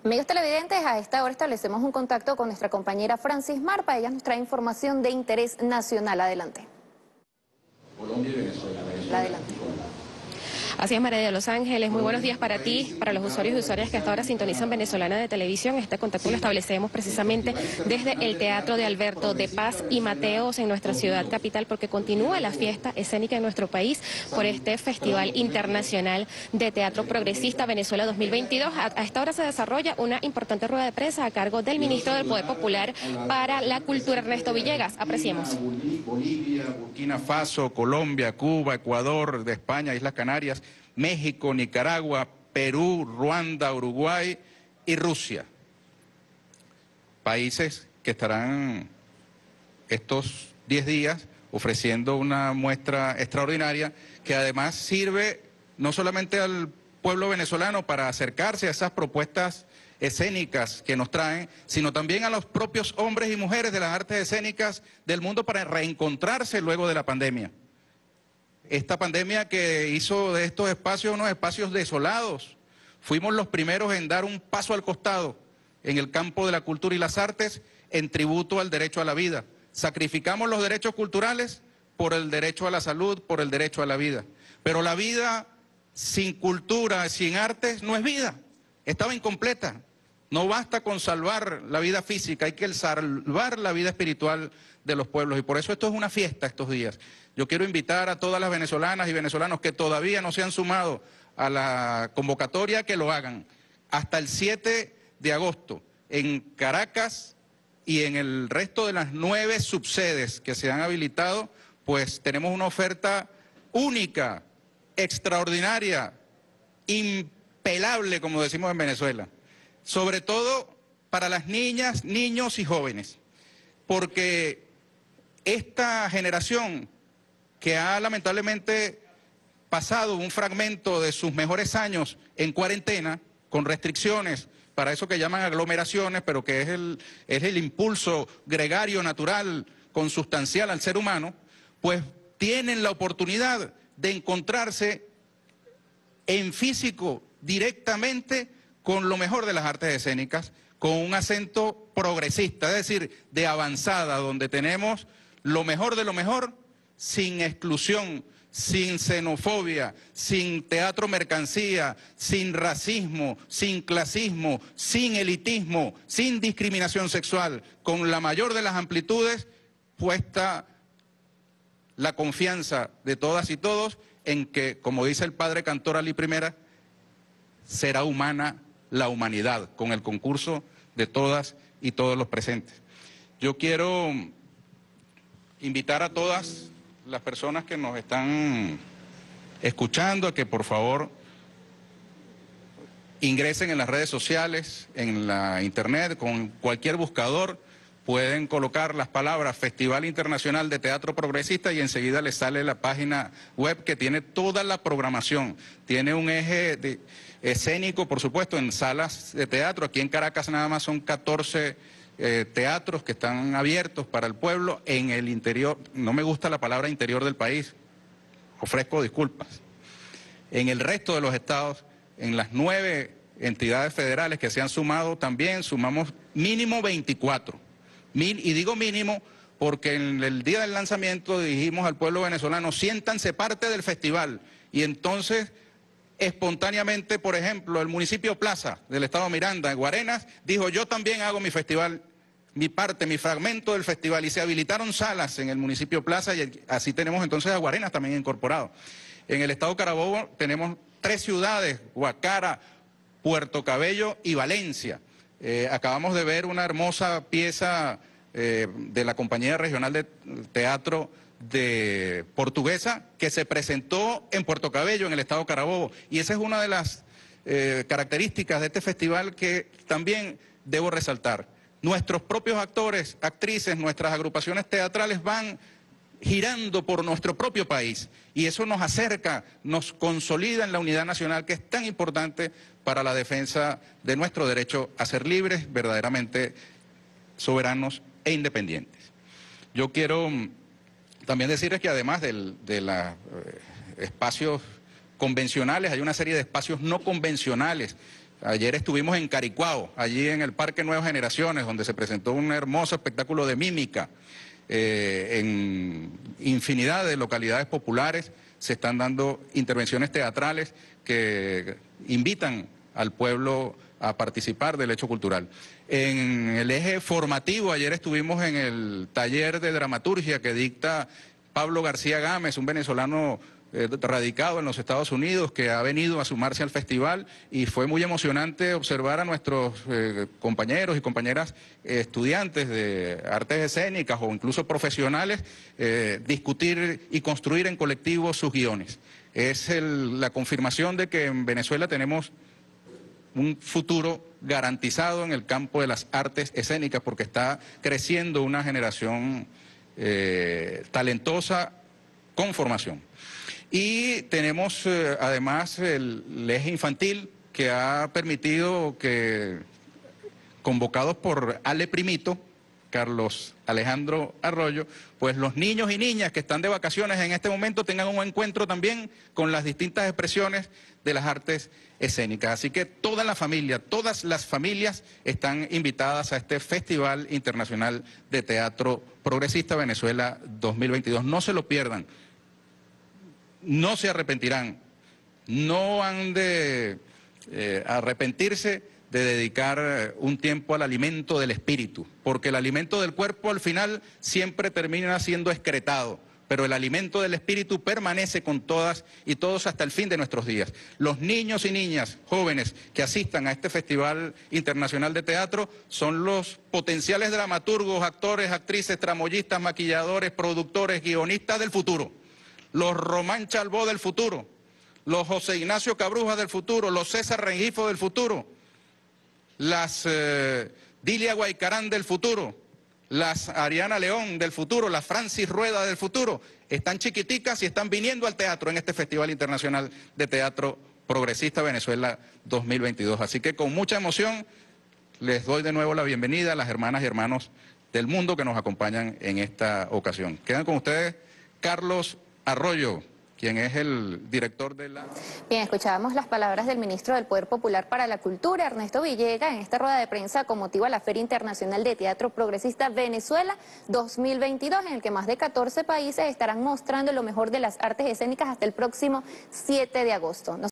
Amigos televidentes, a esta hora establecemos un contacto con nuestra compañera Francis Marpa. Ella nos trae información de interés nacional. Adelante. Colombia y Venezuela. Adelante. Así es, María de Los Ángeles. Muy buenos días para ti, para los usuarios y usuarias que hasta ahora sintonizan Venezolana de Televisión. Este contacto lo establecemos precisamente desde el Teatro de Alberto de Paz y Mateos en nuestra ciudad capital, porque continúa la fiesta escénica en nuestro país por este Festival Internacional de Teatro Progresista Venezuela 2022. A esta hora se desarrolla una importante rueda de prensa a cargo del ministro del Poder Popular para la Cultura, Ernesto Villegas. Apreciemos. Bolivia, Burkina Faso, Colombia, Cuba, Ecuador, de España, Islas Canarias, México, Nicaragua, Perú, Ruanda, Uruguay y Rusia. Países que estarán estos 10 días ofreciendo una muestra extraordinaria que además sirve no solamente al pueblo venezolano para acercarse a esas propuestas escénicas que nos traen, sino también a los propios hombres y mujeres de las artes escénicas del mundo para reencontrarse luego de la pandemia. Esta pandemia que hizo de estos espacios unos espacios desolados. Fuimos los primeros en dar un paso al costado en el campo de la cultura y las artes en tributo al derecho a la vida. Sacrificamos los derechos culturales por el derecho a la salud, por el derecho a la vida. Pero la vida sin cultura, sin artes, no es vida. Estaba incompleta. No basta con salvar la vida física, hay que salvar la vida espiritual de los pueblos. Y por eso esto es una fiesta estos días. Yo quiero invitar a todas las venezolanas y venezolanos que todavía no se han sumado a la convocatoria que lo hagan. Hasta el 7 de agosto en Caracas y en el resto de las 9 subsedes que se han habilitado, pues tenemos una oferta única, extraordinaria, impelable, como decimos en Venezuela. Sobre todo para las niñas, niños y jóvenes, porque esta generación que ha lamentablemente pasado un fragmento de sus mejores años en cuarentena, con restricciones, para eso que llaman aglomeraciones, pero que es el impulso gregario, natural, consustancial al ser humano, pues tienen la oportunidad de encontrarse en físico directamente con lo mejor de las artes escénicas, con un acento progresista, es decir, de avanzada, donde tenemos lo mejor de lo mejor, sin exclusión, sin xenofobia, sin teatro mercancía, sin racismo, sin clasismo, sin elitismo, sin discriminación sexual, con la mayor de las amplitudes, puesta la confianza de todas y todos en que, como dice el padre cantor Ali Primera, será humana la humanidad, con el concurso de todas y todos los presentes. Yo quiero invitar a todas las personas que nos están escuchando a que por favor ingresen en las redes sociales, en la internet, con cualquier buscador, pueden colocar las palabras Festival Internacional de Teatro Progresista y enseguida les sale la página web que tiene toda la programación. Tiene un eje escénico, por supuesto, en salas de teatro. Aquí en Caracas nada más son 14 teatros que están abiertos para el pueblo. En el interior, no me gusta la palabra interior del país, ofrezco disculpas. En el resto de los estados, en las 9 entidades federales que se han sumado también, sumamos mínimo 24. Y digo mínimo porque en el día del lanzamiento dijimos al pueblo venezolano, siéntanse parte del festival. Y entonces, espontáneamente, por ejemplo, el municipio Plaza del estado Miranda, en Guarenas, dijo, yo también hago mi festival, mi parte, mi fragmento del festival. Y se habilitaron salas en el municipio Plaza y así tenemos entonces a Guarenas también incorporado. En el estado Carabobo tenemos 3 ciudades, Guacara, Puerto Cabello y Valencia. Acabamos de ver una hermosa pieza de la Compañía Regional de Teatro de Portuguesa que se presentó en Puerto Cabello, en el estado Carabobo. Y esa es una de las características de este festival que también debo resaltar. Nuestros propios actores, actrices, nuestras agrupaciones teatrales van girando por nuestro propio país y eso nos acerca, nos consolida en la unidad nacional que es tan importante para la defensa de nuestro derecho a ser libres, verdaderamente soberanos e independientes. Yo quiero también decirles que además de los espacios convencionales, hay una serie de espacios no convencionales Ayer estuvimos en Caricuao, allí en el Parque Nuevas Generaciones, donde se presentó un hermoso espectáculo de mímica. En infinidad de localidades populares se están dando intervenciones teatrales que invitan al pueblo a participar del hecho cultural. En el eje formativo, ayer estuvimos en el taller de dramaturgia que dicta Pablo García Gámez, un venezolano radicado en los Estados Unidos, que ha venido a sumarse al festival, y fue muy emocionante observar a nuestros compañeros y compañeras estudiantes de artes escénicas o incluso profesionales discutir y construir en colectivo sus guiones. Es la confirmación de que en Venezuela tenemos un futuro garantizado en el campo de las artes escénicas, porque está creciendo una generación talentosa con formación. Y tenemos además el eje infantil, que ha permitido que, convocados por Ale Primito, Carlos Alejandro Arroyo, pues los niños y niñas que están de vacaciones en este momento tengan un encuentro también con las distintas expresiones de las artes escénicas. Así que toda la familia, todas las familias están invitadas a este Festival Internacional de Teatro Progresista Venezuela 2022. No se lo pierdan. No se arrepentirán, no han de arrepentirse de dedicar un tiempo al alimento del espíritu, porque el alimento del cuerpo al final siempre termina siendo excretado, pero el alimento del espíritu permanece con todas y todos hasta el fin de nuestros días. Los niños y niñas jóvenes que asistan a este Festival Internacional de Teatro son los potenciales dramaturgos, actores, actrices, tramoyistas, maquilladores, productores, guionistas del futuro. Los Román Chalbó del futuro, los José Ignacio Cabruja del futuro, los César Rengifo del futuro, las Dilia Guaycarán del futuro, las Ariana León del futuro, las Francis Rueda del futuro, están chiquiticas y están viniendo al teatro en este Festival Internacional de Teatro Progresista Venezuela 2022. Así que con mucha emoción les doy de nuevo la bienvenida a las hermanas y hermanos del mundo que nos acompañan en esta ocasión. Quedan con ustedes Carlos Arroyo, quien es el director de la... Bien, escuchábamos las palabras del ministro del Poder Popular para la Cultura, Ernesto Villega, en esta rueda de prensa con motivo a la Feria Internacional de Teatro Progresista Venezuela 2022, en el que más de 14 países estarán mostrando lo mejor de las artes escénicas hasta el próximo 7 de agosto.